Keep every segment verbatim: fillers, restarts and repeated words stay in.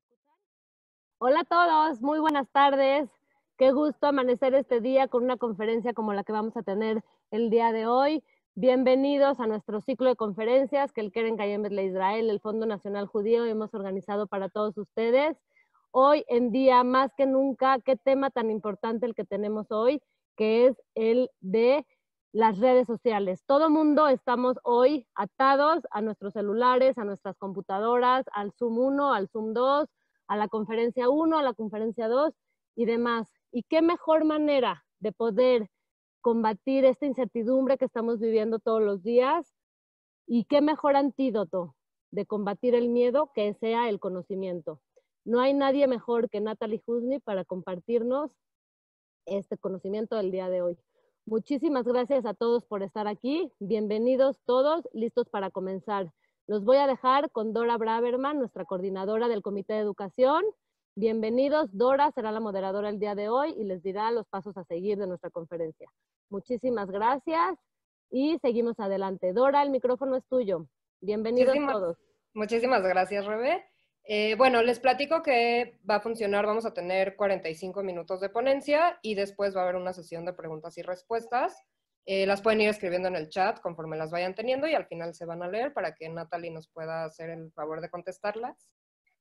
Hola a todos, muy buenas tardes. Qué gusto amanecer este día con una conferencia como la que vamos a tener el día de hoy. Bienvenidos a nuestro ciclo de conferencias que el Keren Kayem Bet Israel, el Fondo Nacional Judío, hemos organizado para todos ustedes. Hoy en día, más que nunca, qué tema tan importante el que tenemos hoy, que es el de las redes sociales. Todo mundo estamos hoy atados a nuestros celulares, a nuestras computadoras, al Zoom uno, al Zoom dos, a la conferencia uno, a la conferencia dos y demás. ¿Y qué mejor manera de poder combatir esta incertidumbre que estamos viviendo todos los días? ¿Y qué mejor antídoto de combatir el miedo que sea el conocimiento? No hay nadie mejor que Natalie Husny para compartirnos este conocimiento del día de hoy. Muchísimas gracias a todos por estar aquí. Bienvenidos todos, listos para comenzar. Los voy a dejar con Dora Braverman, nuestra coordinadora del Comité de Educación. Bienvenidos, Dora será la moderadora el día de hoy y les dirá los pasos a seguir de nuestra conferencia. Muchísimas gracias y seguimos adelante. Dora, el micrófono es tuyo. Bienvenidos Muchísimas, todos. muchísimas gracias, Rebe. Eh, bueno, les platico que va a funcionar, vamos a tener cuarenta y cinco minutos de ponencia y después va a haber una sesión de preguntas y respuestas. Eh, las pueden ir escribiendo en el chat conforme las vayan teniendo y al final se van a leer para que Natalie nos pueda hacer el favor de contestarlas.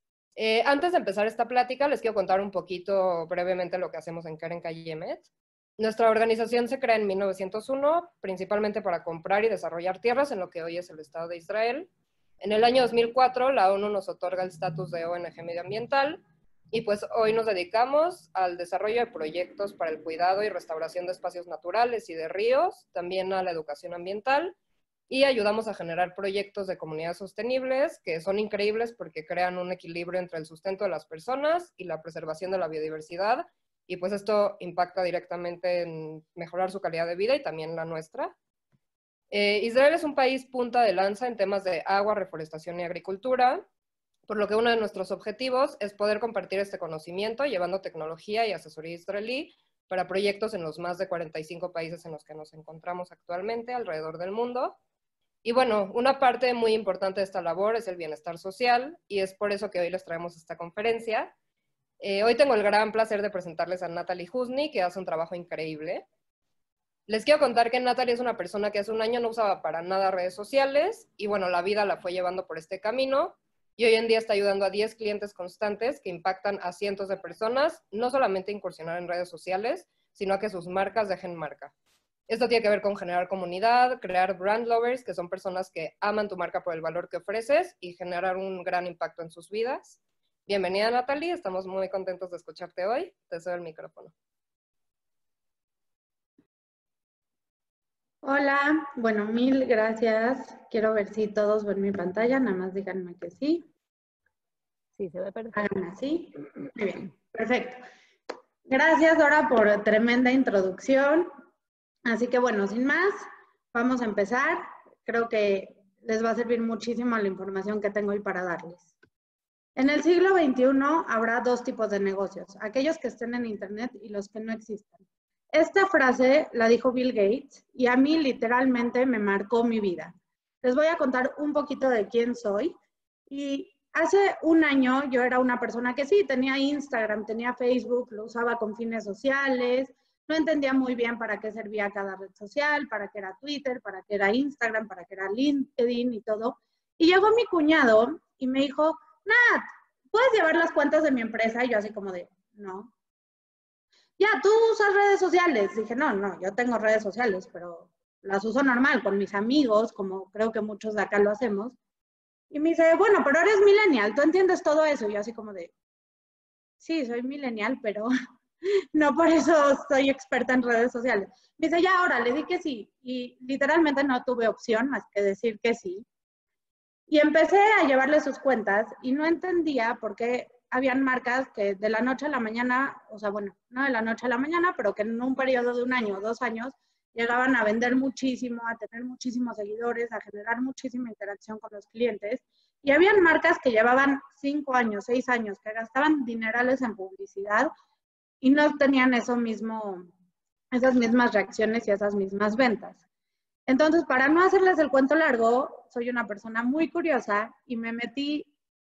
Eh, antes de empezar esta plática, les quiero contar un poquito brevemente lo que hacemos en Keren Kayemet. Nuestra organización se crea en mil novecientos uno, principalmente para comprar y desarrollar tierras en lo que hoy es el Estado de Israel. En el año dos mil cuatro, la ONU nos otorga el estatus de O N G medioambiental y pues hoy nos dedicamos al desarrollo de proyectos para el cuidado y restauración de espacios naturales y de ríos, también a la educación ambiental, y ayudamos a generar proyectos de comunidades sostenibles que son increíbles porque crean un equilibrio entre el sustento de las personas y la preservación de la biodiversidad, y pues esto impacta directamente en mejorar su calidad de vida y también la nuestra. Eh, Israel es un país punta de lanza en temas de agua, reforestación y agricultura, por lo que uno de nuestros objetivos es poder compartir este conocimiento llevando tecnología y asesoría israelí para proyectos en los más de cuarenta y cinco países en los que nos encontramos actualmente alrededor del mundo. Y bueno, una parte muy importante de esta labor es el bienestar social y es por eso que hoy les traemos esta conferencia. Eh, hoy tengo el gran placer de presentarles a Natalie Husny, que hace un trabajo increíble. Les quiero contar que Natalie es una persona que hace un año no usaba para nada redes sociales y bueno, la vida la fue llevando por este camino y hoy en día está ayudando a diez clientes constantes que impactan a cientos de personas, no solamente a incursionar en redes sociales, sino a que sus marcas dejen marca. Esto tiene que ver con generar comunidad, crear brand lovers, que son personas que aman tu marca por el valor que ofreces y generar un gran impacto en sus vidas. Bienvenida, Natalie, estamos muy contentos de escucharte hoy. Te cedo el micrófono. Hola, bueno, mil gracias. Quiero ver si todos ven mi pantalla, nada más díganme que sí. Sí, se ve perfecto. Hagan así. Muy bien, perfecto. Gracias, Dora, por tremenda introducción. Así que bueno, sin más, vamos a empezar. Creo que les va a servir muchísimo la información que tengo hoy para darles. En el siglo veintiuno habrá dos tipos de negocios, aquellos que estén en Internet y los que no existan. Esta frase la dijo Bill Gates y a mí literalmente me marcó mi vida. Les voy a contar un poquito de quién soy. Y hace un año yo era una persona que sí, tenía Instagram, tenía Facebook, lo usaba con fines sociales, no entendía muy bien para qué servía cada red social, para qué era Twitter, para qué era Instagram, para qué era LinkedIn y todo. Y llegó mi cuñado y me dijo, Nat, ¿puedes llevar las cuentas de mi empresa? Y yo así como de, no. Ya, ¿tú usas redes sociales? Dije, no, no, yo tengo redes sociales, pero las uso normal, con mis amigos, como creo que muchos de acá lo hacemos. Y me dice, bueno, pero eres millennial, ¿tú entiendes todo eso? Y yo así como de, sí, soy millennial, pero no por eso soy experta en redes sociales. Me dice, ya, ahora, le di que sí. Y literalmente no tuve opción más que decir que sí. Y empecé a llevarle sus cuentas y no entendía por qué habían marcas que de la noche a la mañana, o sea, bueno, no de la noche a la mañana, pero que en un periodo de un año o dos años llegaban a vender muchísimo, a tener muchísimos seguidores, a generar muchísima interacción con los clientes. Y habían marcas que llevaban cinco años, seis años, que gastaban dinerales en publicidad y no tenían eso mismo, esas mismas reacciones y esas mismas ventas. Entonces, para no hacerles el cuento largo, soy una persona muy curiosa y me metí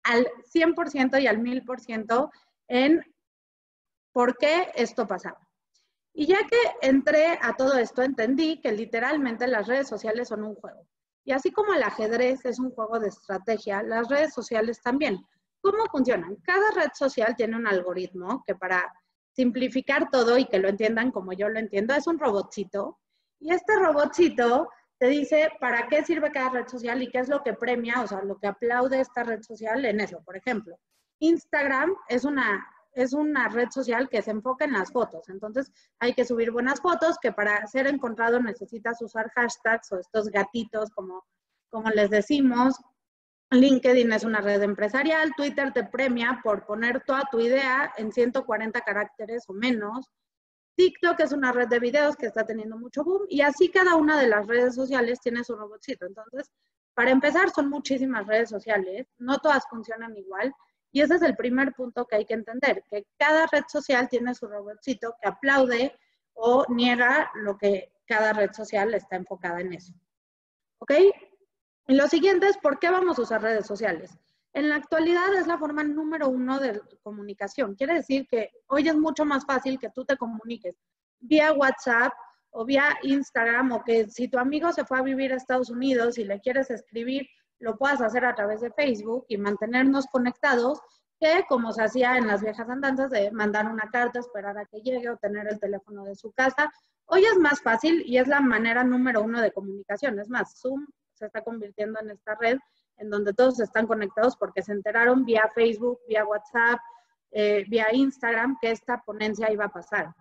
al cien por ciento y al mil por ciento en por qué esto pasaba. Y ya que entré a todo esto, entendí que literalmente las redes sociales son un juego. Y así como el ajedrez es un juego de estrategia, las redes sociales también. ¿Cómo funcionan? Cada red social tiene un algoritmo que, para simplificar todo y que lo entiendan como yo lo entiendo, es un robotcito. Y este robotcito te dice para qué sirve cada red social y qué es lo que premia, o sea, lo que aplaude esta red social en eso. Por ejemplo, Instagram es una, es una red social que se enfoca en las fotos. Entonces, hay que subir buenas fotos, que para ser encontrado necesitas usar hashtags o estos gatitos, como, como les decimos. LinkedIn es una red empresarial. Twitter te premia por poner toda tu idea en ciento cuarenta caracteres o menos. TikTok es una red de videos que está teniendo mucho boom, y así cada una de las redes sociales tiene su robotcito. Entonces, para empezar, son muchísimas redes sociales, no todas funcionan igual, y ese es el primer punto que hay que entender, que cada red social tiene su robotcito que aplaude o niega lo que cada red social está enfocada en eso. ¿Ok? Y lo siguiente es, ¿por qué vamos a usar redes sociales? En la actualidad es la forma número uno de comunicación. Quiere decir que hoy es mucho más fácil que tú te comuniques vía WhatsApp o vía Instagram, o que si tu amigo se fue a vivir a Estados Unidos y le quieres escribir, lo puedas hacer a través de Facebook y mantenernos conectados, que como se hacía en las viejas andanzas de mandar una carta, esperar a que llegue o tener el teléfono de su casa. Hoy es más fácil y es la manera número uno de comunicación. Es más, Zoom se está convirtiendo en esta red en donde todos están conectados porque se enteraron vía Facebook, vía WhatsApp, eh, vía Instagram, que esta ponencia iba a pasar.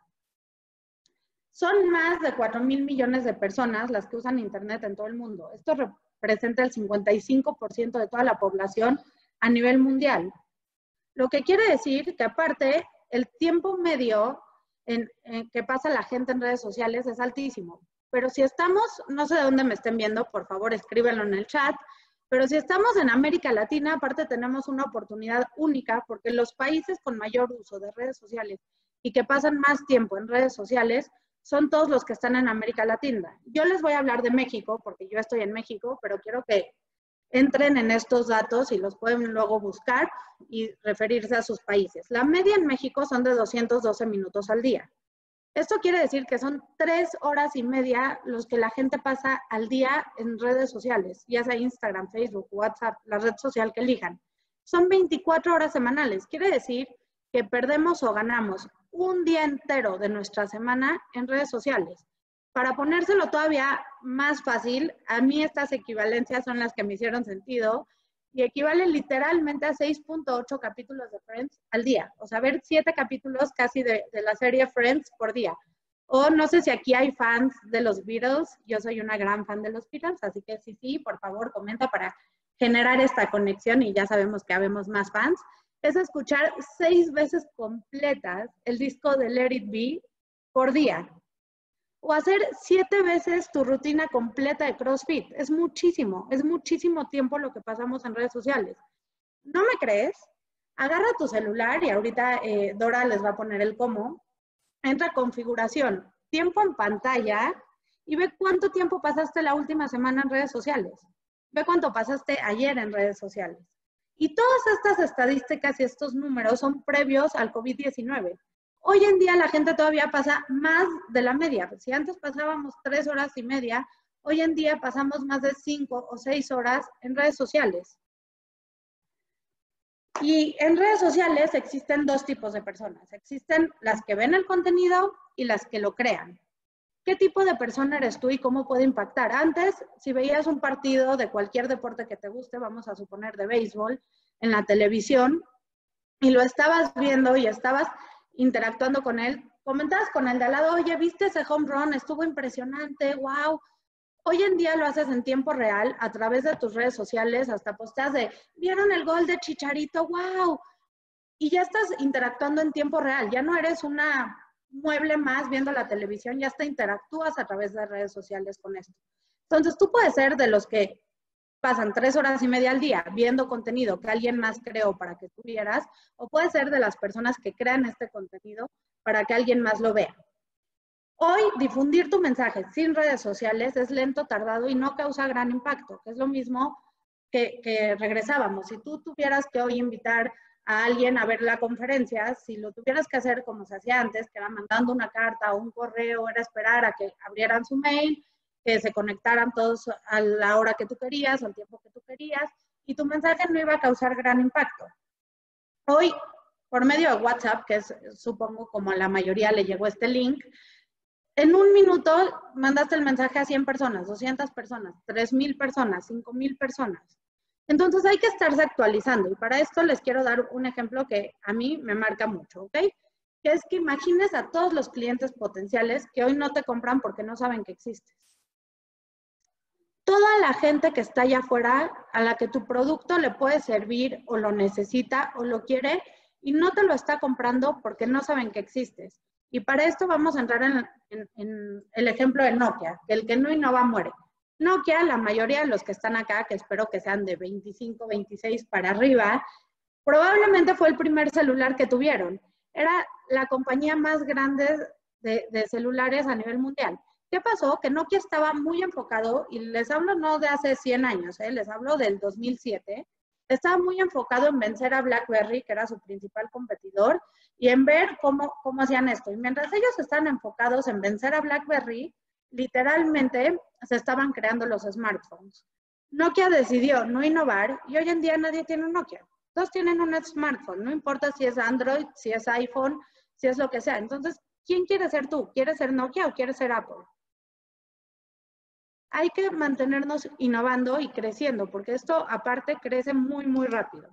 Son más de cuatro mil millones de personas las que usan Internet en todo el mundo. Esto representa el cincuenta y cinco por ciento de toda la población a nivel mundial. Lo que quiere decir que aparte, el tiempo medio en, en que pasa la gente en redes sociales es altísimo. Pero si estamos, no sé de dónde me estén viendo, por favor escríbelo en el chat, pero si estamos en América Latina, aparte tenemos una oportunidad única, porque los países con mayor uso de redes sociales y que pasan más tiempo en redes sociales son todos los que están en América Latina. Yo les voy a hablar de México, porque yo estoy en México, pero quiero que entren en estos datos y los pueden luego buscar y referirse a sus países. La media en México son de doscientos doce minutos al día. Esto quiere decir que son tres horas y media los que la gente pasa al día en redes sociales, ya sea Instagram, Facebook, WhatsApp, la red social que elijan. Son veinticuatro horas semanales. Quiere decir que perdemos o ganamos un día entero de nuestra semana en redes sociales. Para ponérselo todavía más fácil, a mí estas equivalencias son las que me hicieron sentido y equivalen literalmente a seis punto ocho capítulos de Friends al día. O sea, ver siete capítulos casi de, de la serie Friends por día. O no sé si aquí hay fans de los Beatles. Yo soy una gran fan de los Beatles, así que sí, sí, por favor, comenta para generar esta conexión y ya sabemos que habemos más fans. Es escuchar seis veces completas el disco de Let It Be por día. O hacer siete veces tu rutina completa de CrossFit. Es muchísimo, es muchísimo tiempo lo que pasamos en redes sociales. ¿No me crees? Agarra tu celular y ahorita eh, Dora les va a poner el cómo. Entra a configuración, tiempo en pantalla y ve cuánto tiempo pasaste la última semana en redes sociales. Ve cuánto pasaste ayer en redes sociales. Y todas estas estadísticas y estos números son previos al COVID diecinueve. Hoy en día la gente todavía pasa más de la media. Si antes pasábamos tres horas y media, hoy en día pasamos más de cinco o seis horas en redes sociales. Y en redes sociales existen dos tipos de personas. Existen las que ven el contenido y las que lo crean. ¿Qué tipo de persona eres tú y cómo puede impactar? Antes, si veías un partido de cualquier deporte que te guste, vamos a suponer de béisbol, en la televisión, y lo estabas viendo y estabas interactuando con él, comentabas con el de al lado, oye, ¿viste ese home run? Estuvo impresionante, wow. Hoy en día lo haces en tiempo real, a través de tus redes sociales, hasta posteas de, ¿vieron el gol de Chicharito? ¡Wow! Y ya estás interactuando en tiempo real, ya no eres una mueble más viendo la televisión, ya hasta interactúas a través de redes sociales con esto. Entonces tú puedes ser de los que pasan tres horas y media al día viendo contenido que alguien más creó para que tú vieras, o puedes ser de las personas que crean este contenido para que alguien más lo vea. Hoy, difundir tu mensaje sin redes sociales es lento, tardado y no causa gran impacto, que es lo mismo que, que regresábamos. Si tú tuvieras que hoy invitar a alguien a ver la conferencia, si lo tuvieras que hacer como se hacía antes, que era mandando una carta o un correo, era esperar a que abrieran su mail, que se conectaran todos a la hora que tú querías, al tiempo que tú querías, y tu mensaje no iba a causar gran impacto. Hoy, por medio de WhatsApp, que es, supongo como a la mayoría le llegó este link, en un minuto mandaste el mensaje a cien personas, doscientas personas, tres mil personas, cinco mil personas. Entonces hay que estarse actualizando, y para esto les quiero dar un ejemplo que a mí me marca mucho, ¿ok? Que es que imagines a todos los clientes potenciales que hoy no te compran porque no saben que existes. Toda la gente que está allá afuera, a la que tu producto le puede servir o lo necesita o lo quiere y no te lo está comprando porque no saben que existes. Y para esto vamos a entrar en, en, en el ejemplo de Nokia, que el que no innova muere. Nokia, la mayoría de los que están acá, que espero que sean de veinticinco, veintiséis para arriba, probablemente fue el primer celular que tuvieron. Era la compañía más grande de, de celulares a nivel mundial. ¿Qué pasó? Que Nokia estaba muy enfocado, y les hablo no de hace cien años, ¿eh? Les hablo del dos mil siete, estaba muy enfocado en vencer a BlackBerry, que era su principal competidor, y en ver cómo, cómo hacían esto. Y mientras ellos estaban enfocados en vencer a BlackBerry, literalmente se estaban creando los smartphones. Nokia decidió no innovar y hoy en día nadie tiene un Nokia. Todos tienen un smartphone, no importa si es Android, si es iPhone, si es lo que sea. Entonces, ¿quién quiere ser tú? ¿Quieres ser Nokia o quieres ser Apple? Hay que mantenernos innovando y creciendo, porque esto aparte crece muy, muy rápido.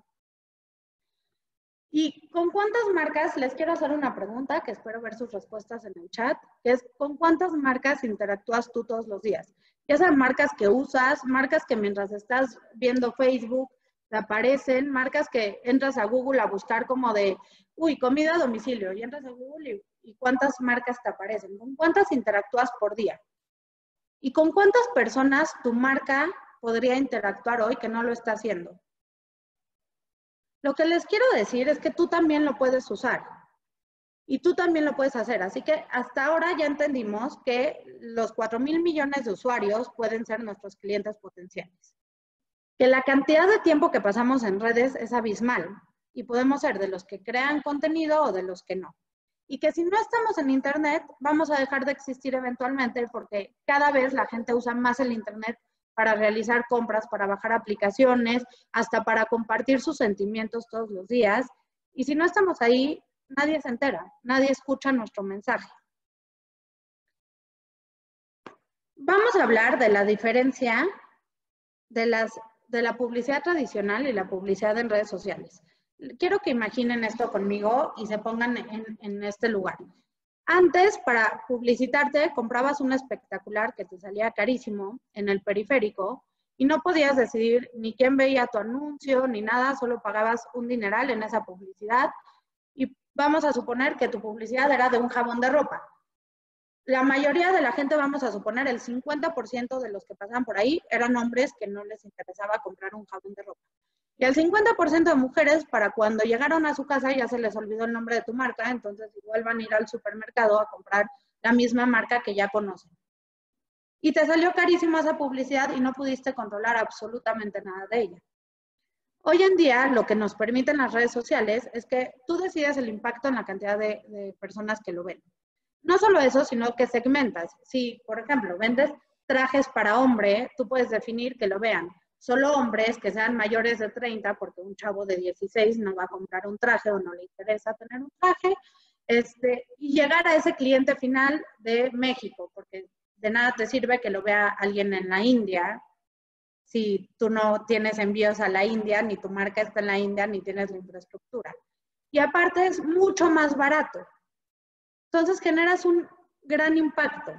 ¿Y con cuántas marcas? Les quiero hacer una pregunta, que espero ver sus respuestas en el chat, que es, ¿con cuántas marcas interactúas tú todos los días? Ya sean marcas que usas, marcas que mientras estás viendo Facebook te aparecen, marcas que entras a Google a buscar como de, uy, comida a domicilio, y entras a Google y, y ¿cuántas marcas te aparecen? ¿Con cuántas interactúas por día? ¿Y con cuántas personas tu marca podría interactuar hoy que no lo está haciendo? Lo que les quiero decir es que tú también lo puedes usar y tú también lo puedes hacer. Así que hasta ahora ya entendimos que los cuatro mil millones de usuarios pueden ser nuestros clientes potenciales. Que la cantidad de tiempo que pasamos en redes es abismal y podemos ser de los que crean contenido o de los que no. Y que si no estamos en Internet, vamos a dejar de existir eventualmente porque cada vez la gente usa más el Internet para realizar compras, para bajar aplicaciones, hasta para compartir sus sentimientos todos los días. Y si no estamos ahí, nadie se entera, nadie escucha nuestro mensaje. Vamos a hablar de la diferencia de, las, de la publicidad tradicional y la publicidad en redes sociales. Quiero que imaginen esto conmigo y se pongan en, en este lugar. Antes, para publicitarte, comprabas un espectacular que te salía carísimo en el periférico y no podías decidir ni quién veía tu anuncio ni nada, solo pagabas un dineral en esa publicidad y vamos a suponer que tu publicidad era de un jabón de ropa. La mayoría de la gente, vamos a suponer, el cincuenta por ciento de los que pasaban por ahí eran hombres que no les interesaba comprar un jabón de ropa. Y el cincuenta por ciento de mujeres, para cuando llegaron a su casa ya se les olvidó el nombre de tu marca, entonces igual van a ir al supermercado a comprar la misma marca que ya conocen. Y te salió carísima esa publicidad y no pudiste controlar absolutamente nada de ella. Hoy en día, lo que nos permiten las redes sociales es que tú decides el impacto en la cantidad de, de personas que lo ven. No solo eso, sino que segmentas. Si, por ejemplo, vendes trajes para hombre, tú puedes definir que lo vean solo hombres que sean mayores de treinta, porque un chavo de dieciséis no va a comprar un traje o no le interesa tener un traje, este, y llegar a ese cliente final de México, porque de nada te sirve que lo vea alguien en la India si tú no tienes envíos a la India, ni tu marca está en la India, ni tienes la infraestructura. Y aparte es mucho más barato. Entonces generas un gran impacto.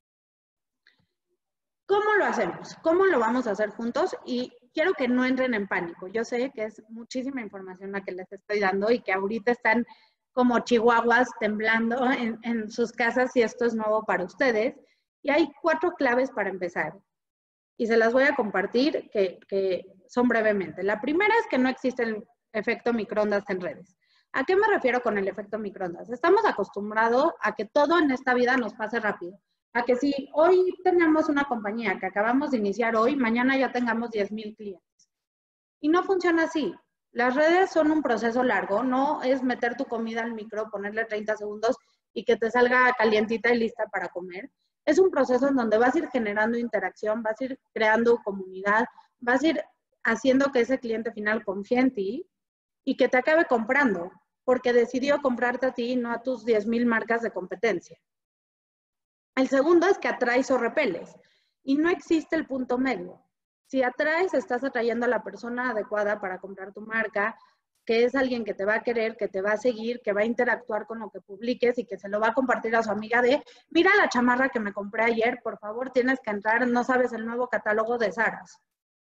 ¿Cómo lo hacemos? ¿Cómo lo vamos a hacer juntos? Y quiero que no entren en pánico. Yo sé que es muchísima información la que les estoy dando y que ahorita están como chihuahuas temblando en, en sus casas si esto es nuevo para ustedes. Y hay cuatro claves para empezar. Y se las voy a compartir que, que son brevemente. La primera es que no existe el efecto microondas en redes. ¿A qué me refiero con el efecto microondas? Estamos acostumbrados a que todo en esta vida nos pase rápido. A que si hoy tenemos una compañía que acabamos de iniciar hoy, mañana ya tengamos diez mil clientes. Y no funciona así. Las redes son un proceso largo, no es meter tu comida al micro, ponerle treinta segundos y que te salga calientita y lista para comer. Es un proceso en donde vas a ir generando interacción, vas a ir creando comunidad, vas a ir haciendo que ese cliente final confíe en ti y que te acabe comprando, porque decidió comprarte a ti y no a tus diez mil marcas de competencia. El segundo es que atraes o repeles y no existe el punto medio. Si atraes, estás atrayendo a la persona adecuada para comprar tu marca, que es alguien que te va a querer, que te va a seguir, que va a interactuar con lo que publiques y que se lo va a compartir a su amiga de, mira la chamarra que me compré ayer, por favor tienes que entrar, no sabes el nuevo catálogo de Zaras.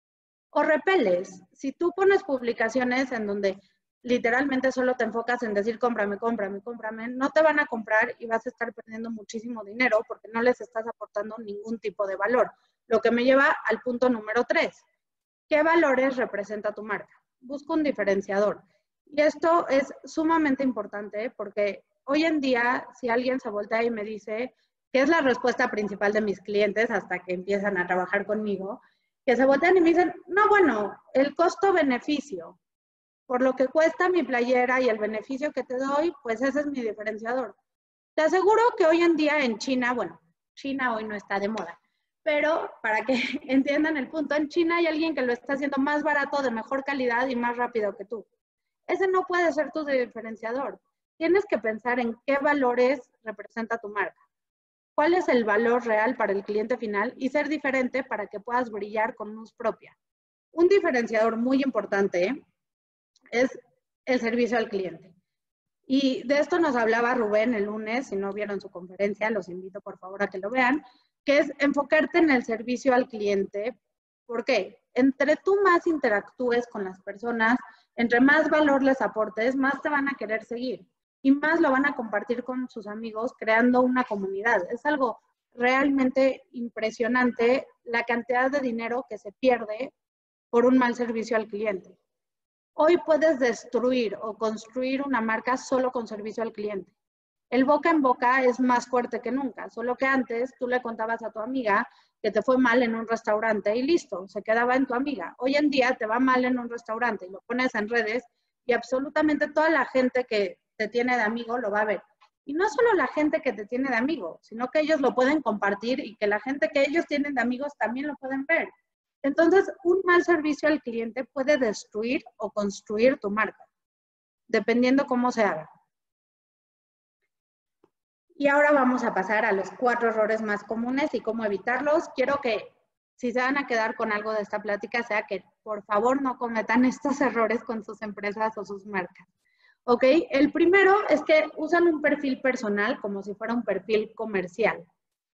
O repeles, si tú pones publicaciones en donde literalmente solo te enfocas en decir cómprame, cómprame, cómprame, no te van a comprar y vas a estar perdiendo muchísimo dinero porque no les estás aportando ningún tipo de valor. Lo que me lleva al punto número tres. ¿Qué valores representa tu marca? Busca un diferenciador. Y esto es sumamente importante porque hoy en día, si alguien se voltea y me dice, que es la respuesta principal de mis clientes hasta que empiezan a trabajar conmigo, que se voltean y me dicen, no, bueno, el costo-beneficio, por lo que cuesta mi playera y el beneficio que te doy, pues ese es mi diferenciador. Te aseguro que hoy en día en China, bueno, China hoy no está de moda, pero para que entiendan el punto, en China hay alguien que lo está haciendo más barato, de mejor calidad y más rápido que tú. Ese no puede ser tu diferenciador. Tienes que pensar en qué valores representa tu marca. ¿Cuál es el valor real para el cliente final? Y ser diferente para que puedas brillar con luz propia. Un diferenciador muy importante es el servicio al cliente. Y de esto nos hablaba Rubén el lunes, si no vieron su conferencia, los invito por favor a que lo vean, que es enfocarte en el servicio al cliente. ¿Por qué? Entre tú más interactúes con las personas, entre más valor les aportes, más te van a querer seguir y más lo van a compartir con sus amigos, creando una comunidad. Es algo realmente impresionante la cantidad de dinero que se pierde por un mal servicio al cliente. Hoy puedes destruir o construir una marca solo con servicio al cliente. El boca en boca es más fuerte que nunca, solo que antes tú le contabas a tu amiga que te fue mal en un restaurante y listo, se quedaba en tu amiga. Hoy en día te va mal en un restaurante y lo pones en redes y absolutamente toda la gente que te tiene de amigo lo va a ver. Y no solo la gente que te tiene de amigo, sino que ellos lo pueden compartir y que la gente que ellos tienen de amigos también lo pueden ver. Entonces, un mal servicio al cliente puede destruir o construir tu marca, dependiendo cómo se haga. Y ahora vamos a pasar a los cuatro errores más comunes y cómo evitarlos. Quiero que, si se van a quedar con algo de esta plática, sea que por favor no cometan estos errores con sus empresas o sus marcas. ¿Ok? El primero es que usan un perfil personal como si fuera un perfil comercial.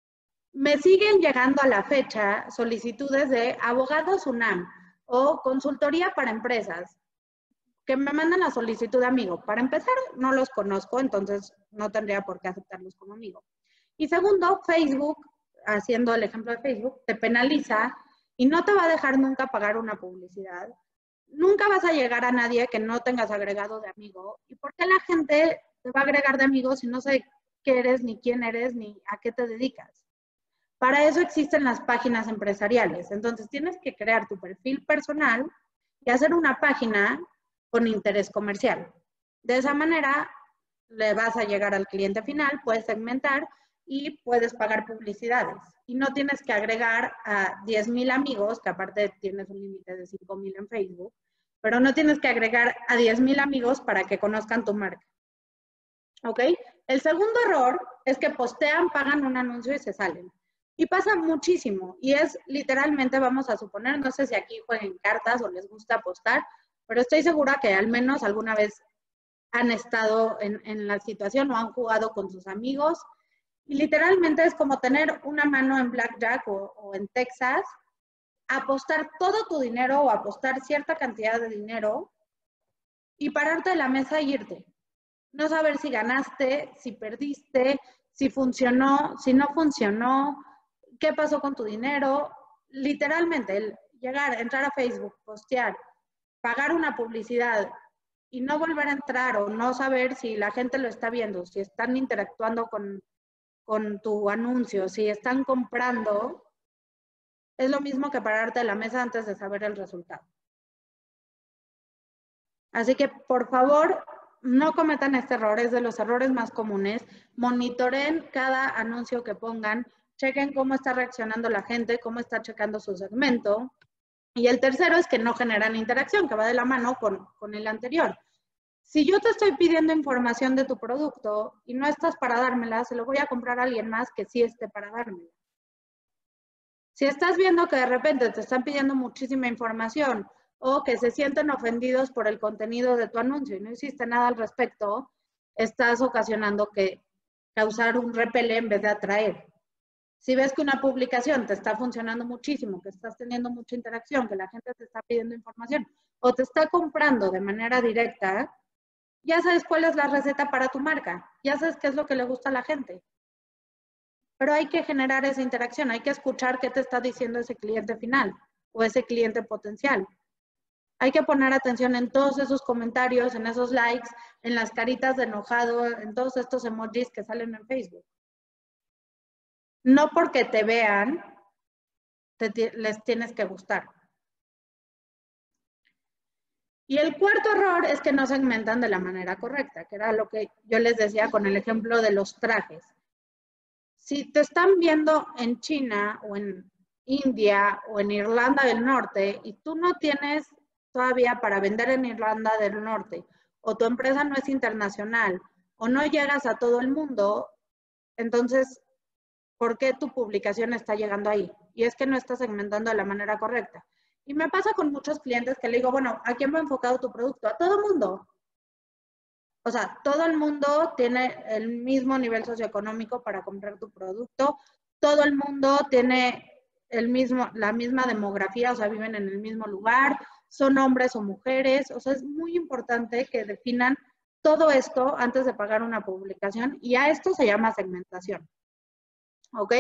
Me siguen llegando a la fecha solicitudes de abogados UNAM o consultoría para empresas que me mandan la solicitud de amigo. Para empezar, no los conozco, entonces no tendría por qué aceptarlos como amigo. Y segundo, Facebook, haciendo el ejemplo de Facebook, te penaliza y no te va a dejar nunca pagar una publicidad. Nunca vas a llegar a nadie que no tengas agregado de amigo. ¿Y por qué la gente te va a agregar de amigo si no sé qué eres, ni quién eres, ni a qué te dedicas? Para eso existen las páginas empresariales. Entonces tienes que crear tu perfil personal y hacer una página con interés comercial. De esa manera le vas a llegar al cliente final, puedes segmentar y puedes pagar publicidades. Y no tienes que agregar a diez mil amigos, que aparte tienes un límite de cinco mil en Facebook, pero no tienes que agregar a diez mil amigos para que conozcan tu marca. ¿Ok? El segundo error es que postean, pagan un anuncio y se salen. Y pasa muchísimo. Y es literalmente, vamos a suponer, no sé si aquí jueguen cartas o les gusta apostar, pero estoy segura que al menos alguna vez han estado en, en la situación o han jugado con sus amigos. Y literalmente es como tener una mano en Blackjack o, o en Texas, apostar todo tu dinero o apostar cierta cantidad de dinero y pararte de la mesa e irte. No saber si ganaste, si perdiste, si funcionó, si no funcionó, qué pasó con tu dinero. Literalmente, el llegar, entrar a Facebook, postear, pagar una publicidad y no volver a entrar o no saber si la gente lo está viendo, si están interactuando con, con tu anuncio, si están comprando, es lo mismo que pararte de la mesa antes de saber el resultado. Así que, por favor, no cometan este error, es de los errores más comunes. Monitoren cada anuncio que pongan, chequen cómo está reaccionando la gente, cómo está checando su segmento. Y el tercero es que no generan interacción, que va de la mano con, con el anterior. Si yo te estoy pidiendo información de tu producto y no estás para dármela, se lo voy a comprar a alguien más que sí esté para dármela. Si estás viendo que de repente te están pidiendo muchísima información o que se sienten ofendidos por el contenido de tu anuncio y no hiciste nada al respecto, estás ocasionando que causar un repele en vez de atraer. Si ves que una publicación te está funcionando muchísimo, que estás teniendo mucha interacción, que la gente te está pidiendo información o te está comprando de manera directa, ya sabes cuál es la receta para tu marca, ya sabes qué es lo que le gusta a la gente. Pero hay que generar esa interacción, hay que escuchar qué te está diciendo ese cliente final o ese cliente potencial. Hay que poner atención en todos esos comentarios, en esos likes, en las caritas de enojado, en todos estos emojis que salen en Facebook. No porque te vean, te, les tienes que gustar. Y el cuarto error es que no segmentan de la manera correcta, que era lo que yo les decía con el ejemplo de los trajes. Si te están viendo en China o en India o en Irlanda del Norte y tú no tienes todavía para vender en Irlanda del Norte o tu empresa no es internacional o no llegas a todo el mundo, entonces, ¿por qué tu publicación está llegando ahí? Y es que no estás segmentando de la manera correcta. Y me pasa con muchos clientes que le digo, bueno, ¿a quién va enfocado tu producto? A todo el mundo. O sea, todo el mundo tiene el mismo nivel socioeconómico para comprar tu producto. Todo el mundo tiene el mismo, la misma demografía, o sea, viven en el mismo lugar, son hombres o mujeres. O sea, es muy importante que definan todo esto antes de pagar una publicación y a esto se llama segmentación. ¿Ok?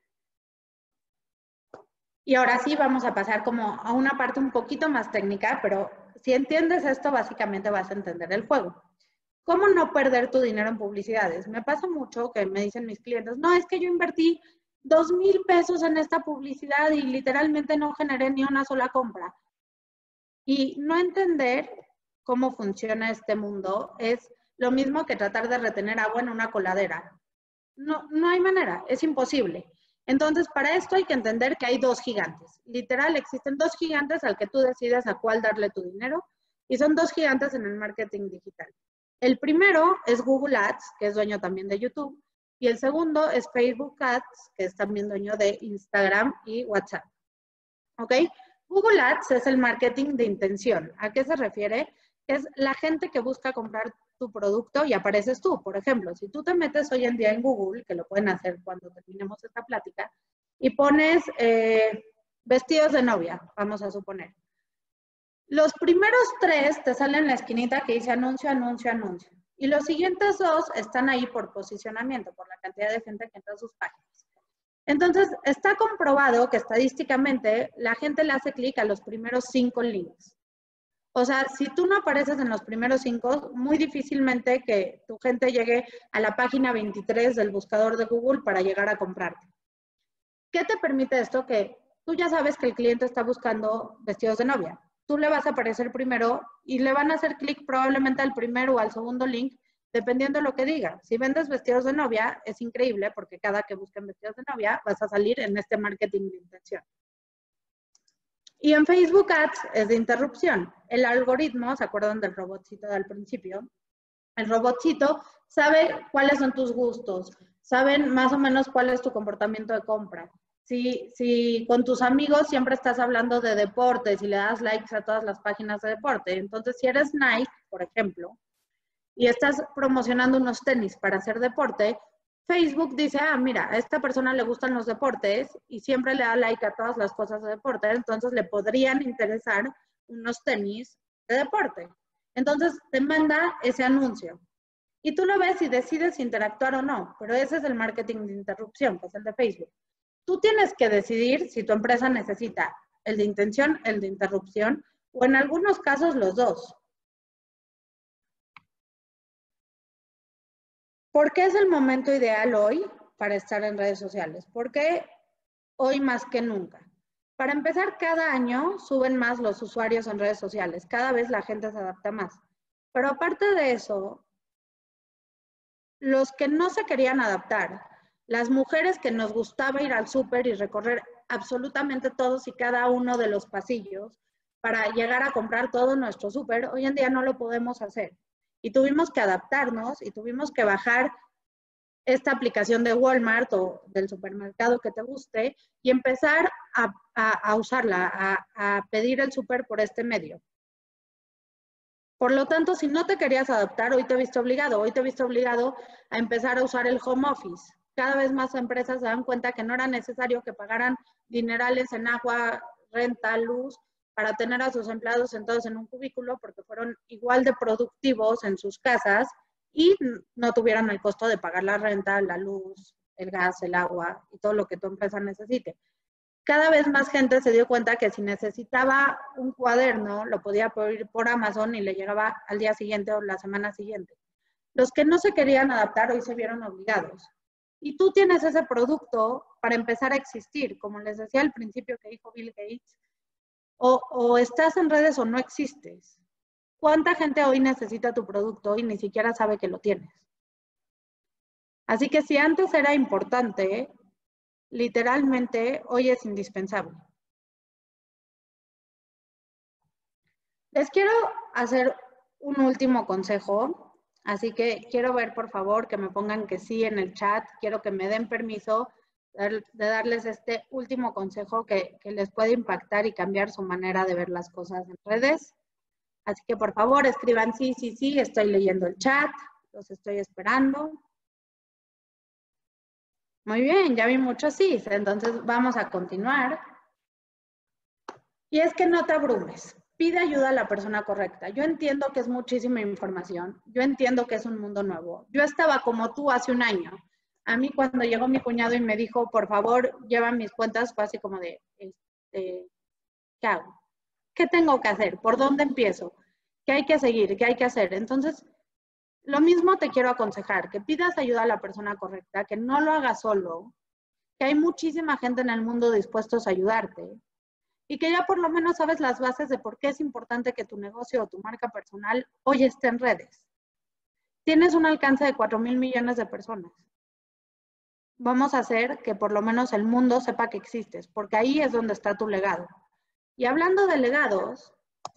Y ahora sí vamos a pasar como a una parte un poquito más técnica, pero si entiendes esto, básicamente vas a entender el juego. ¿Cómo no perder tu dinero en publicidades? Me pasa mucho que me dicen mis clientes, no, es que yo invertí dos mil pesos en esta publicidad y literalmente no generé ni una sola compra. Y no entender cómo funciona este mundo es lo mismo que tratar de retener agua en una coladera. No, no hay manera, es imposible. Entonces, para esto hay que entender que hay dos gigantes. Literal, existen dos gigantes al que tú decides a cuál darle tu dinero y son dos gigantes en el marketing digital. El primero es Google Ads, que es dueño también de YouTube, y el segundo es Facebook Ads, que es también dueño de Instagram y WhatsApp. ¿Ok? Google Ads es el marketing de intención. ¿A qué se refiere? Es la gente que busca comprar tu producto y apareces tú. Por ejemplo, si tú te metes hoy en día en Google, que lo pueden hacer cuando terminemos esta plática, y pones eh, vestidos de novia, vamos a suponer. Los primeros tres te salen en la esquinita que dice anuncio, anuncio, anuncio. Y los siguientes dos están ahí por posicionamiento, por la cantidad de gente que entra a sus páginas. Entonces, está comprobado que estadísticamente la gente le hace clic a los primeros cinco links. O sea, si tú no apareces en los primeros cinco, muy difícilmente que tu gente llegue a la página veintitrés del buscador de Google para llegar a comprarte. ¿Qué te permite esto? Que tú ya sabes que el cliente está buscando vestidos de novia. Tú le vas a aparecer primero y le van a hacer clic probablemente al primero o al segundo link, dependiendo de lo que diga. Si vendes vestidos de novia, es increíble porque cada que busquen vestidos de novia vas a salir en este marketing de intención. Y en Facebook Ads es de interrupción. El algoritmo, ¿se acuerdan del robotcito del principio? El robotcito sabe cuáles son tus gustos, saben más o menos cuál es tu comportamiento de compra. Si, si con tus amigos siempre estás hablando de deportes y le das likes a todas las páginas de deporte, entonces si eres Nike, por ejemplo, y estás promocionando unos tenis para hacer deporte, Facebook dice, ah, mira, a esta persona le gustan los deportes y siempre le da like a todas las cosas de deporte, entonces le podrían interesar unos tenis de deporte. Entonces te manda ese anuncio. Y tú lo ves y decides interactuar o no, pero ese es el marketing de interrupción, que es el de Facebook. Tú tienes que decidir si tu empresa necesita el de intención, el de interrupción, o en algunos casos los dos. ¿Por qué es el momento ideal hoy para estar en redes sociales? ¿Por qué hoy más que nunca? Para empezar, cada año suben más los usuarios en redes sociales. Cada vez la gente se adapta más. Pero aparte de eso, los que no se querían adaptar, las mujeres que nos gustaba ir al súper y recorrer absolutamente todos y cada uno de los pasillos para llegar a comprar todo nuestro súper, hoy en día no lo podemos hacer. Y tuvimos que adaptarnos y tuvimos que bajar esta aplicación de Walmart o del supermercado que te guste y empezar a, a, a usarla, a, a pedir el súper por este medio. Por lo tanto, si no te querías adaptar, hoy te viste obligado, hoy te viste obligado a empezar a usar el home office. Cada vez más empresas se dan cuenta que no era necesario que pagaran dinerales en agua, renta, luz, para tener a sus empleados sentados en un cubículo porque fueron igual de productivos en sus casas y no tuvieron el costo de pagar la renta, la luz, el gas, el agua y todo lo que tu empresa necesite. Cada vez más gente se dio cuenta que si necesitaba un cuaderno, lo podía pedir por Amazon y le llegaba al día siguiente o la semana siguiente. Los que no se querían adaptar hoy se vieron obligados. Y tú tienes ese producto para empezar a existir, como les decía al principio que dijo Bill Gates, o, o estás en redes o no existes. ¿Cuánta gente hoy necesita tu producto y ni siquiera sabe que lo tienes? Así que si antes era importante, literalmente hoy es indispensable. Les quiero hacer un último consejo, así que quiero ver por favor que me pongan que sí en el chat, quiero que me den permiso de darles este último consejo que, que les puede impactar y cambiar su manera de ver las cosas en redes. Así que por favor escriban sí, sí, sí, estoy leyendo el chat, los estoy esperando. Muy bien, ya vi muchos sí, entonces vamos a continuar. Y es que no te abrumes, pide ayuda a la persona correcta. Yo entiendo que es muchísima información, yo entiendo que es un mundo nuevo. Yo estaba como tú hace un año. A mí cuando llegó mi cuñado y me dijo, por favor, lleva mis cuentas, fue así como de, este, ¿qué hago? ¿Qué tengo que hacer? ¿Por dónde empiezo? ¿Qué hay que seguir? ¿Qué hay que hacer? Entonces, lo mismo te quiero aconsejar, que pidas ayuda a la persona correcta, que no lo hagas solo, que hay muchísima gente en el mundo dispuestos a ayudarte y que ya por lo menos sabes las bases de por qué es importante que tu negocio o tu marca personal hoy esté en redes. Tienes un alcance de cuatro mil millones de personas. Vamos a hacer que por lo menos el mundo sepa que existes, porque ahí es donde está tu legado. Y hablando de legados,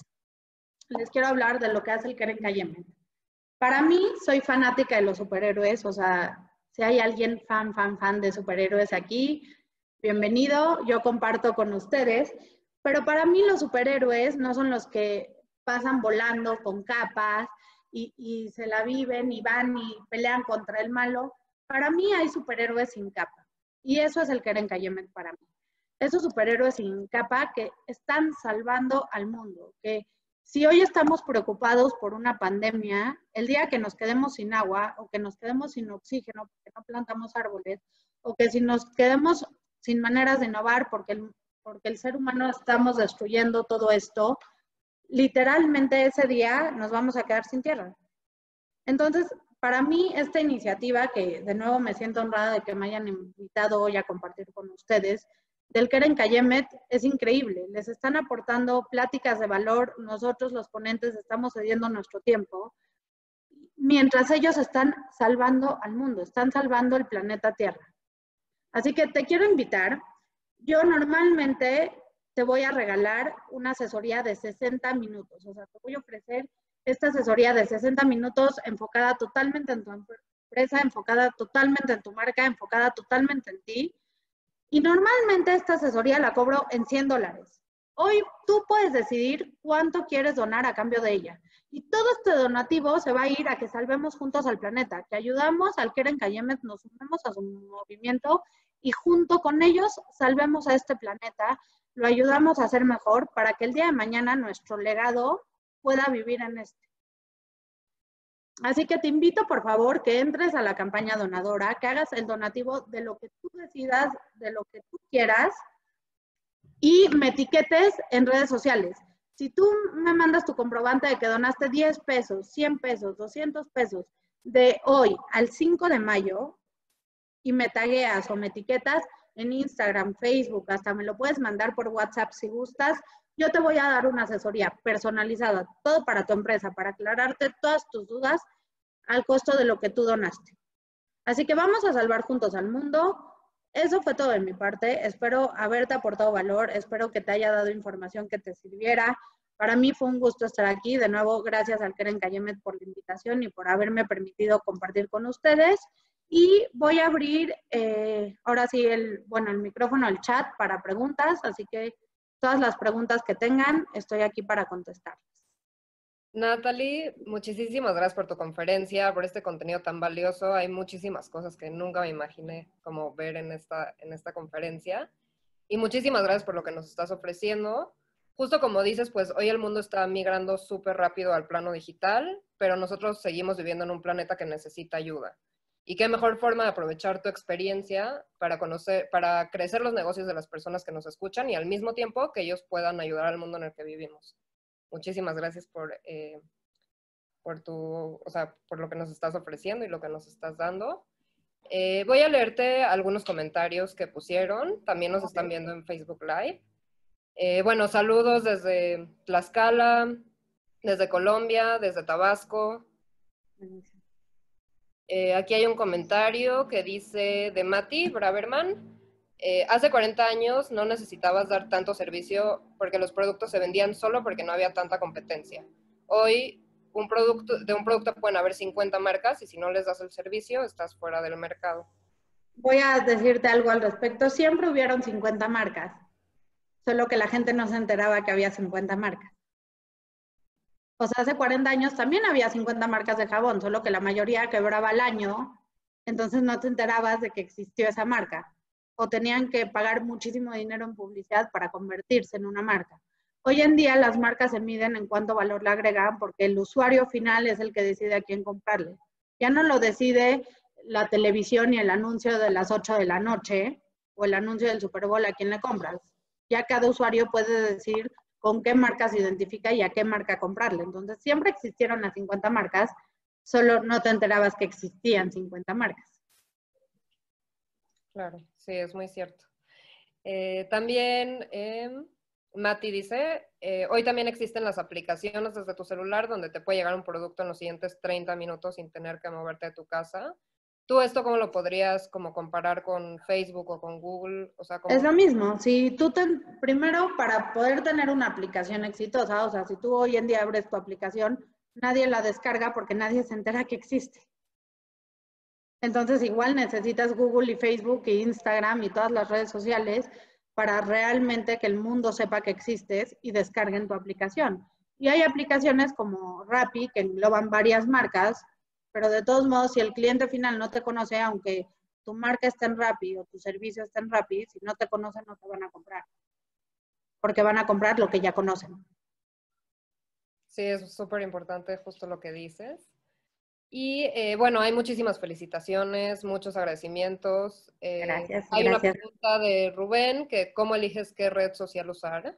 les quiero hablar de lo que hace el Keren Kayemet. Para mí, soy fanática de los superhéroes, o sea, si hay alguien fan, fan, fan de superhéroes aquí, bienvenido, yo comparto con ustedes, pero para mí los superhéroes no son los que pasan volando con capas y, y se la viven y van y pelean contra el malo. Para mí hay superhéroes sin capa y eso es el Keren Kayemet para mí. Esos superhéroes sin capa que están salvando al mundo, que si hoy estamos preocupados por una pandemia, el día que nos quedemos sin agua o que nos quedemos sin oxígeno porque no plantamos árboles o que si nos quedemos sin maneras de innovar porque el, porque el ser humano estamos destruyendo todo esto, literalmente ese día nos vamos a quedar sin tierra. Entonces, para mí esta iniciativa, que de nuevo me siento honrada de que me hayan invitado hoy a compartir con ustedes, del Keren Kayemet es increíble. Les están aportando pláticas de valor. Nosotros, los ponentes, estamos cediendo nuestro tiempo, mientras ellos están salvando al mundo, están salvando el planeta Tierra. Así que te quiero invitar. Yo normalmente te voy a regalar una asesoría de sesenta minutos. O sea, te voy a ofrecer esta asesoría de sesenta minutos enfocada totalmente en tu empresa, enfocada totalmente en tu marca, enfocada totalmente en ti. Y normalmente esta asesoría la cobro en cien dólares. Hoy tú puedes decidir cuánto quieres donar a cambio de ella. Y todo este donativo se va a ir a que salvemos juntos al planeta, que ayudamos al Keren Kayemet, nos unimos a su movimiento y junto con ellos salvemos a este planeta, lo ayudamos a hacer mejor para que el día de mañana nuestro legado pueda vivir en este. Así que te invito, por favor, que entres a la campaña donadora, que hagas el donativo de lo que tú decidas, de lo que tú quieras, y me etiquetes en redes sociales. Si tú me mandas tu comprobante de que donaste diez pesos, cien pesos, doscientos pesos, de hoy al cinco de mayo, y me tagueas o me etiquetas, en Instagram, Facebook, hasta me lo puedes mandar por WhatsApp si gustas. Yo te voy a dar una asesoría personalizada, todo para tu empresa, para aclararte todas tus dudas al costo de lo que tú donaste. Así que vamos a salvar juntos al mundo. Eso fue todo de mi parte. Espero haberte aportado valor, espero que te haya dado información que te sirviera. Para mí fue un gusto estar aquí. De nuevo, gracias al Keren Kayemet por la invitación y por haberme permitido compartir con ustedes. Y voy a abrir, eh, ahora sí, el, bueno, el micrófono, el chat para preguntas, así que todas las preguntas que tengan, estoy aquí para contestarlas. Natalie, muchísimas gracias por tu conferencia, por este contenido tan valioso. Hay muchísimas cosas que nunca me imaginé como ver en esta, en esta conferencia. Y muchísimas gracias por lo que nos estás ofreciendo. Justo como dices, pues hoy el mundo está migrando súper rápido al plano digital, pero nosotros seguimos viviendo en un planeta que necesita ayuda. Y qué mejor forma de aprovechar tu experiencia para conocer, para crecer los negocios de las personas que nos escuchan y al mismo tiempo que ellos puedan ayudar al mundo en el que vivimos. Muchísimas gracias por, eh, por, tu, o sea, por lo que nos estás ofreciendo y lo que nos estás dando. Eh, voy a leerte algunos comentarios que pusieron. También nos están viendo en Facebook Live. Eh, bueno, saludos desde Tlaxcala, desde Colombia, desde Tabasco. Eh, aquí hay un comentario que dice de Mati Braverman. Eh, hace cuarenta años no necesitabas dar tanto servicio porque los productos se vendían solo porque no había tanta competencia. Hoy un producto, de un producto pueden haber cincuenta marcas y si no les das el servicio estás fuera del mercado. Voy a decirte algo al respecto. Siempre hubieron cincuenta marcas, solo que la gente no se enteraba que había cincuenta marcas. O sea, hace cuarenta años también había cincuenta marcas de jabón, solo que la mayoría quebraba al año, entonces no te enterabas de que existió esa marca. O tenían que pagar muchísimo dinero en publicidad para convertirse en una marca. Hoy en día las marcas se miden en cuánto valor le agregan porque el usuario final es el que decide a quién comprarle. Ya no lo decide la televisión y el anuncio de las ocho de la noche o el anuncio del Super Bowl a quién le compras. Ya cada usuario puede decir con qué marca se identifica y a qué marca comprarle. Entonces, siempre existieron las cincuenta marcas, solo no te enterabas que existían cincuenta marcas. Claro, sí, es muy cierto. Eh, también, eh, Mati dice, eh, hoy también existen las aplicaciones desde tu celular donde te puede llegar un producto en los siguientes treinta minutos sin tener que moverte de tu casa. ¿Tú esto cómo lo podrías como comparar con Facebook o con Google? O sea, ¿cómo? Es lo mismo. Si tú te, primero, para poder tener una aplicación exitosa, o sea, si tú hoy en día abres tu aplicación, nadie la descarga porque nadie se entera que existe. Entonces, igual necesitas Google y Facebook y Instagram y todas las redes sociales para realmente que el mundo sepa que existes y descarguen tu aplicación. Y hay aplicaciones como Rappi que engloban varias marcas, pero de todos modos, si el cliente final no te conoce, aunque tu marca está en Rappi o tu servicio está en Rappi, si no te conocen no te van a comprar, porque van a comprar lo que ya conocen. Sí, es súper importante justo lo que dices. Y eh, bueno, hay muchísimas felicitaciones, muchos agradecimientos. Eh, Gracias, hay gracias. una pregunta de Rubén, que ¿cómo eliges qué red social usar?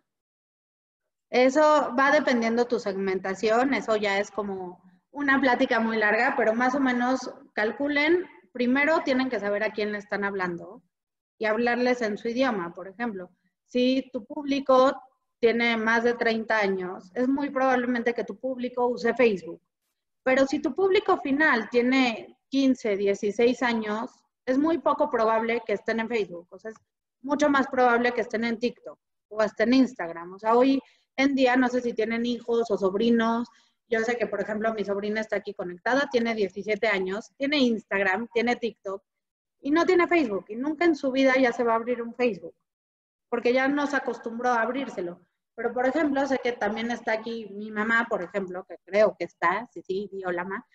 Eso va dependiendo tu segmentación, eso ya es como una plática muy larga, pero más o menos calculen, primero tienen que saber a quién le están hablando y hablarles en su idioma, por ejemplo. Si tu público tiene más de treinta años, es muy probablemente que tu público use Facebook. Pero si tu público final tiene quince, dieciséis años, es muy poco probable que estén en Facebook. O sea, es mucho más probable que estén en TikTok o hasta en Instagram. O sea, hoy en día, no sé si tienen hijos o sobrinos. Yo sé que, por ejemplo, mi sobrina está aquí conectada, tiene diecisiete años, tiene Instagram, tiene TikTok y no tiene Facebook. Y nunca en su vida ya se va a abrir un Facebook, porque ya no se acostumbró a abrírselo. Pero, por ejemplo, sé que también está aquí mi mamá, por ejemplo, que creo que está, sí, sí, di hola, ma.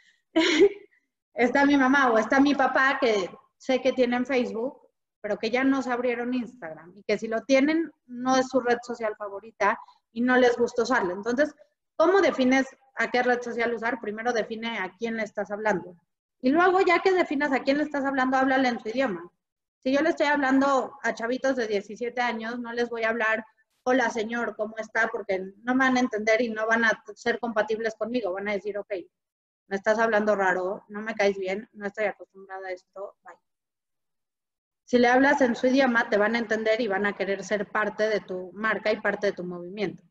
Está mi mamá o está mi papá, que sé que tienen Facebook, pero que ya no se abrieron Instagram y que si lo tienen, no es su red social favorita y no les gusta usarla. Entonces, ¿cómo defines a qué red social usar? Primero define a quién le estás hablando. Y luego, ya que definas a quién le estás hablando, háblale en su idioma. Si yo le estoy hablando a chavitos de diecisiete años, no les voy a hablar, hola señor, ¿cómo está? Porque no me van a entender y no van a ser compatibles conmigo. Van a decir, ok, me estás hablando raro, no me caes bien, no estoy acostumbrada a esto, bye. Si le hablas en su idioma, te van a entender y van a querer ser parte de tu marca y parte de tu movimiento.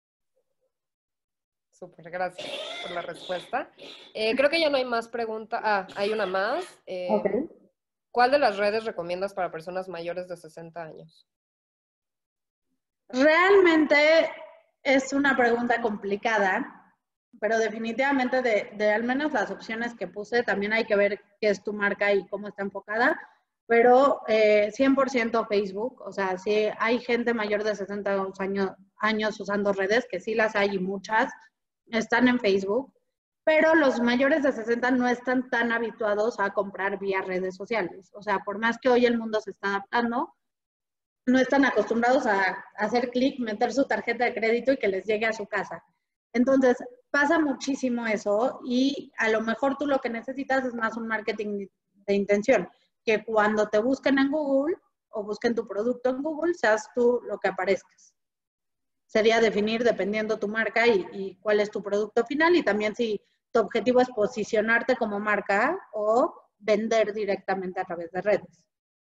Súper, gracias por la respuesta. Eh, creo que ya no hay más preguntas. Ah, hay una más. Eh, Ok. ¿Cuál de las redes recomiendas para personas mayores de sesenta años? Realmente es una pregunta complicada, pero definitivamente de, de al menos las opciones que puse, también hay que ver qué es tu marca y cómo está enfocada, pero eh, cien por ciento Facebook, o sea, si hay gente mayor de sesenta años, años usando redes, que sí las hay y muchas, están en Facebook, pero los mayores de sesenta no están tan habituados a comprar vía redes sociales. O sea, por más que hoy el mundo se está adaptando, no están acostumbrados a hacer clic, meter su tarjeta de crédito y que les llegue a su casa. Entonces, pasa muchísimo eso y a lo mejor tú lo que necesitas es más un marketing de intención, que cuando te busquen en Google o busquen tu producto en Google, seas tú lo que aparezcas. Sería definir, dependiendo tu marca y, y cuál es tu producto final, y también si tu objetivo es posicionarte como marca o vender directamente a través de redes.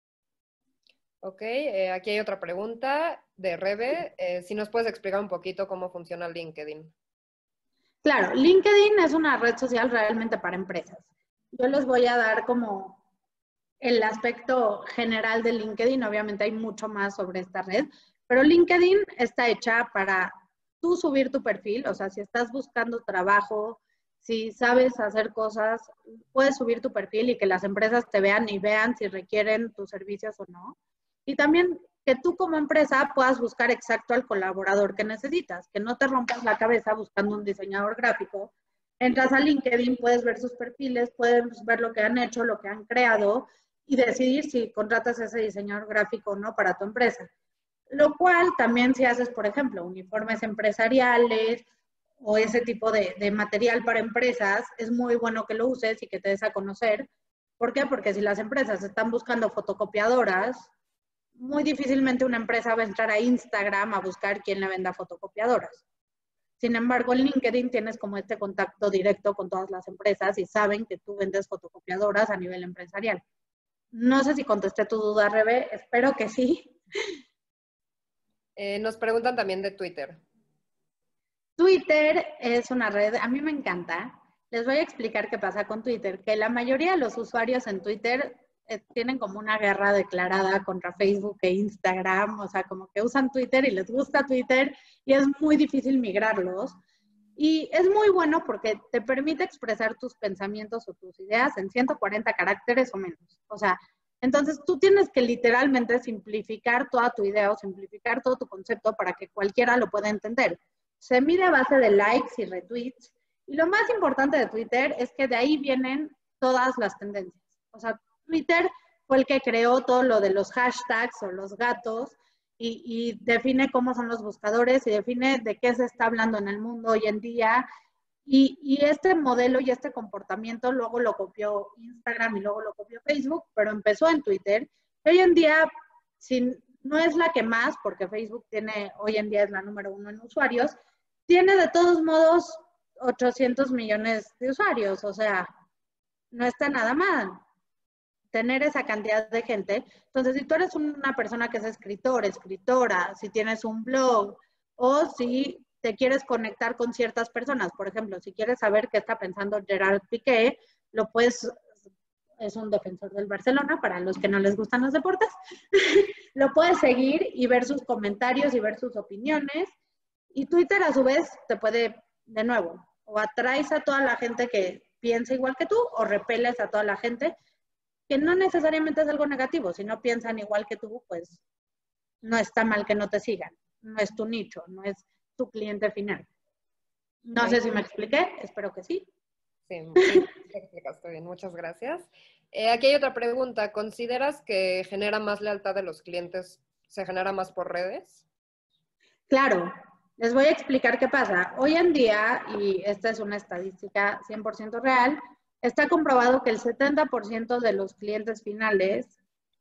Ok, eh, aquí hay otra pregunta de Rebe. Eh, si nos puedes explicar un poquito cómo funciona LinkedIn. Claro, LinkedIn es una red social realmente para empresas. Yo les voy a dar como el aspecto general de LinkedIn. Obviamente hay mucho más sobre esta red, pero LinkedIn está hecha para tú subir tu perfil. O sea, si estás buscando trabajo, si sabes hacer cosas, puedes subir tu perfil y que las empresas te vean y vean si requieren tus servicios o no. Y también que tú como empresa puedas buscar exacto al colaborador que necesitas, que no te rompas la cabeza buscando un diseñador gráfico. Entras a LinkedIn, puedes ver sus perfiles, puedes ver lo que han hecho, lo que han creado y decidir si contratas a ese diseñador gráfico o no para tu empresa. Lo cual también si haces, por ejemplo, uniformes empresariales o ese tipo de, de material para empresas, es muy bueno que lo uses y que te des a conocer. ¿Por qué? Porque si las empresas están buscando fotocopiadoras, muy difícilmente una empresa va a entrar a Instagram a buscar quién le venda fotocopiadoras. Sin embargo, en LinkedIn tienes como este contacto directo con todas las empresas y saben que tú vendes fotocopiadoras a nivel empresarial. No sé si contesté tu duda, Rebe, espero que sí. Eh, nos preguntan también de Twitter. Twitter es una red, a mí me encanta. Les voy a explicar qué pasa con Twitter, que la mayoría de los usuarios en Twitter eh, tienen como una guerra declarada contra Facebook e Instagram, o sea, como que usan Twitter y les gusta Twitter y es muy difícil migrarlos. Y es muy bueno porque te permite expresar tus pensamientos o tus ideas en ciento cuarenta caracteres o menos. O sea, entonces tú tienes que literalmente simplificar toda tu idea o simplificar todo tu concepto para que cualquiera lo pueda entender. Se mide a base de likes y retweets. Y lo más importante de Twitter es que de ahí vienen todas las tendencias. O sea, Twitter fue el que creó todo lo de los hashtags o los gatos y, y define cómo son los buscadores y define de qué se está hablando en el mundo hoy en día. Y, y este modelo y este comportamiento luego lo copió Instagram y luego lo copió Facebook, pero empezó en Twitter. Hoy en día, sin, no es la que más, porque Facebook tiene, hoy en día es la número uno en usuarios, tiene de todos modos ochocientos millones de usuarios, o sea, no está nada mal tener esa cantidad de gente. Entonces, si tú eres una persona que es escritor, escritora, si tienes un blog o si te quieres conectar con ciertas personas, por ejemplo, si quieres saber qué está pensando Gerard Piqué, lo puedes, es un defensor del Barcelona, para los que no les gustan los deportes, lo puedes seguir y ver sus comentarios y ver sus opiniones. Y Twitter a su vez te puede, de nuevo, o atraes a toda la gente que piensa igual que tú o repeles a toda la gente que no necesariamente es algo negativo. Si no piensan igual que tú, pues no está mal que no te sigan. No es tu nicho, no es tu cliente final. No sé si me expliqué, espero que sí. Sí, sí, te explicaste bien, muchas gracias. Eh, aquí hay otra pregunta. ¿Consideras que genera más lealtad de los clientes, se genera más por redes? Claro, les voy a explicar qué pasa. Hoy en día, y esta es una estadística cien por ciento real, está comprobado que el setenta por ciento de los clientes finales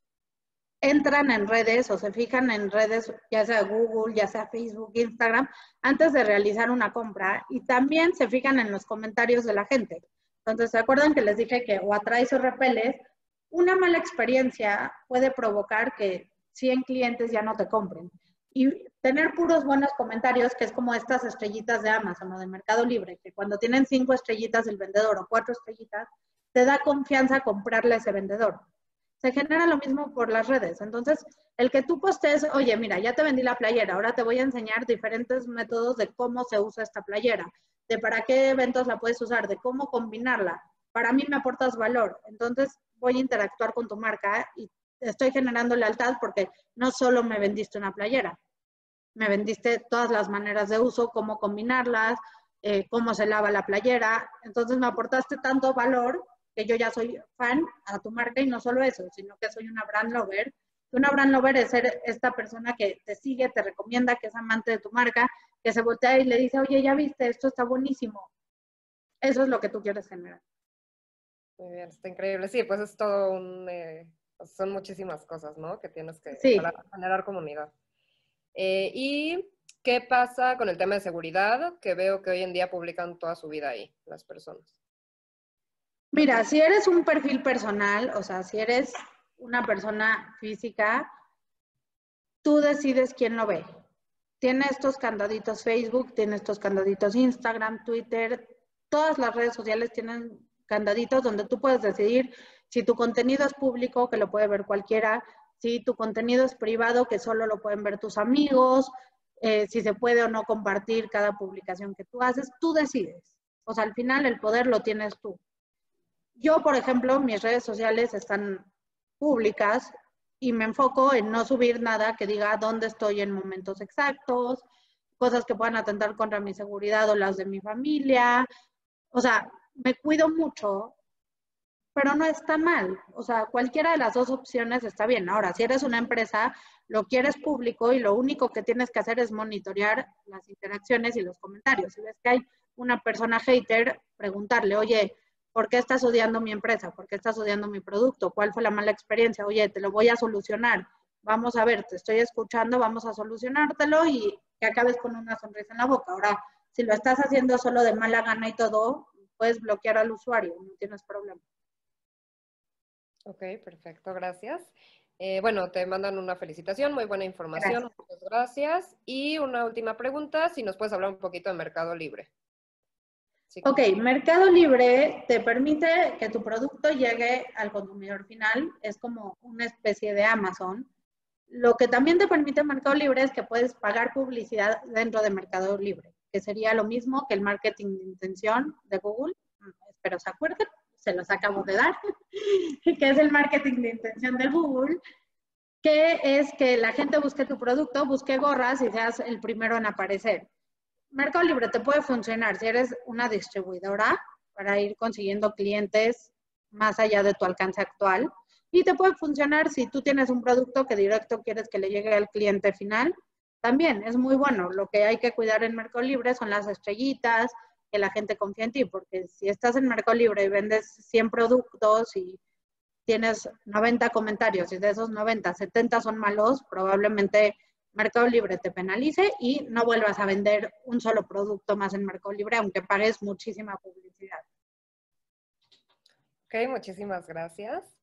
entran en redes o se fijan en redes, ya sea Google, ya sea Facebook, Instagram, antes de realizar una compra, y también se fijan en los comentarios de la gente. Entonces, ¿se acuerdan que les dije que o atraes o repeles? una mala experiencia puede provocar que cien clientes ya no te compren. Y tener puros buenos comentarios, que es como estas estrellitas de Amazon o de Mercado Libre, que cuando tienen cinco estrellitas el vendedor o cuatro estrellitas, te da confianza comprarle a ese vendedor. Se genera lo mismo por las redes. Entonces, el que tú postees, oye, mira, ya te vendí la playera, ahora te voy a enseñar diferentes métodos de cómo se usa esta playera, de para qué eventos la puedes usar, de cómo combinarla. Para mí me aportas valor. Entonces, voy a interactuar con tu marca y estoy generando lealtad porque no solo me vendiste una playera, me vendiste todas las maneras de uso, cómo combinarlas, eh, cómo se lava la playera. Entonces me aportaste tanto valor que yo ya soy fan a tu marca y no solo eso, sino que soy una brand lover. Una brand lover es ser esta persona que te sigue, te recomienda, que es amante de tu marca, que se voltea y le dice, oye, ya viste, esto está buenísimo. Eso es lo que tú quieres generar. Muy bien, está increíble. Sí, pues es todo un... Eh, son muchísimas cosas, ¿no? Que tienes que Sí. para generar comunidad. Eh, ¿Y qué pasa con el tema de seguridad? Que veo que hoy en día publican toda su vida ahí, las personas. Mira, si eres un perfil personal, o sea, si eres una persona física, tú decides quién lo ve. Tiene estos candaditos Facebook, tiene estos candaditos Instagram, Twitter, todas las redes sociales tienen candaditos donde tú puedes decidir si tu contenido es público, que lo puede ver cualquiera, si tu contenido es privado, que solo lo pueden ver tus amigos, eh, si se puede o no compartir cada publicación que tú haces, tú decides. O sea, al final el poder lo tienes tú. Yo, por ejemplo, mis redes sociales están públicas y me enfoco en no subir nada que diga dónde estoy en momentos exactos, cosas que puedan atentar contra mi seguridad o las de mi familia. O sea, me cuido mucho, pero no está mal. O sea, cualquiera de las dos opciones está bien. Ahora, si eres una empresa, lo quieres público y lo único que tienes que hacer es monitorear las interacciones y los comentarios. Si ves que hay una persona hater, preguntarle, oye, ¿por qué estás odiando mi empresa? ¿Por qué estás odiando mi producto? ¿Cuál fue la mala experiencia? Oye, te lo voy a solucionar. Vamos a ver, te estoy escuchando, vamos a solucionártelo y que acabes con una sonrisa en la boca. Ahora, si lo estás haciendo solo de mala gana y todo, puedes bloquear al usuario, no tienes problema. Ok, perfecto, gracias. Eh, bueno, te mandan una felicitación, muy buena información, Gracias. muchas gracias. Y una última pregunta, si nos puedes hablar un poquito de Mercado Libre. Sí, Ok, Mercado Libre te permite que tu producto llegue al consumidor final, es como una especie de Amazon. Lo que también te permite Mercado Libre es que puedes pagar publicidad dentro de Mercado Libre, que sería lo mismo que el marketing de intención de Google. Espero se acuerden, se los acabo de dar, que es el marketing de intención de Google, que es que la gente busque tu producto, busque gorras y seas el primero en aparecer. Mercado Libre te puede funcionar si eres una distribuidora para ir consiguiendo clientes más allá de tu alcance actual. Y te puede funcionar si tú tienes un producto que directo quieres que le llegue al cliente final. También es muy bueno. Lo que hay que cuidar en Mercado Libre son las estrellitas, que la gente confía en ti. Porque si estás en Mercado Libre y vendes cien productos y tienes noventa comentarios y de esos noventa, setenta son malos, probablemente Mercado Libre te penalice y no vuelvas a vender un solo producto más en Mercado Libre, aunque pagues muchísima publicidad. Ok, muchísimas gracias.